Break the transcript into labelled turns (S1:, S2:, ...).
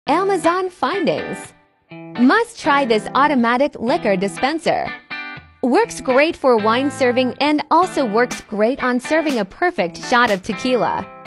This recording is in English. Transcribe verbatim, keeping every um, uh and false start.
S1: Amazon findings. Must try this automatic liquor dispenser. Works great for wine serving and also works great on serving a perfect shot of tequila.